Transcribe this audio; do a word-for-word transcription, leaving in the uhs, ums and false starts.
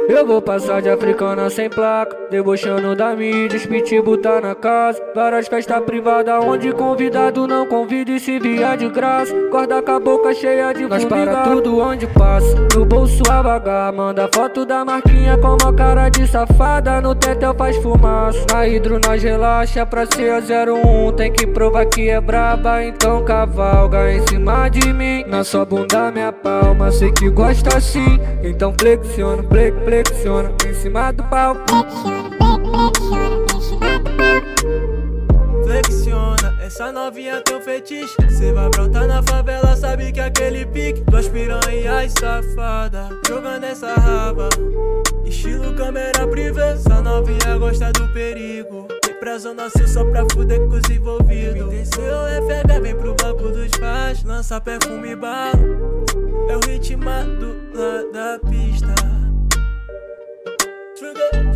Eu vou passar de africana sem placa, debochando da mídia, pitbull tá na casa. Várias festas privadas onde convidado não convida e se via de graça. Corda com a boca cheia de nós para tudo onde passa. No bolso a vagar, manda foto da marquinha com uma cara de safada. No tetel faz fumaça, na hidro nós relaxa. Pra ser a zero um tem que provar que é braba. Então cavalga em cima de mim, na sua bunda minha palma. Sei que gosta assim, então flexiona, flex, flexiona em cima do pau. Flexiona, essa novinha tem um fetiche. Cê vai brotar na favela, sabe que é aquele pique. Duas piranhas safada, jogando essa raba, estilo câmera privê. Essa novinha gosta do perigo, vem pra zona sul só pra fuder com os envolvidos. Desceu F H, vem pro banco dos pais, lança perfume e bala. É o ritmado lá da pista. Trigger.